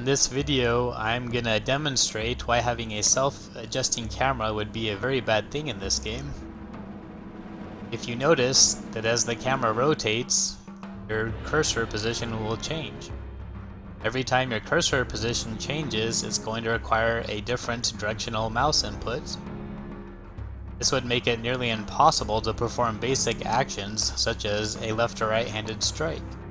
In this video, I'm gonna demonstrate why having a self-adjusting camera would be a very bad thing in this game. If you notice that as the camera rotates, your cursor position will change. Every time your cursor position changes, it's going to require a different directional mouse input. This would make it nearly impossible to perform basic actions such as a left or right-handed strike.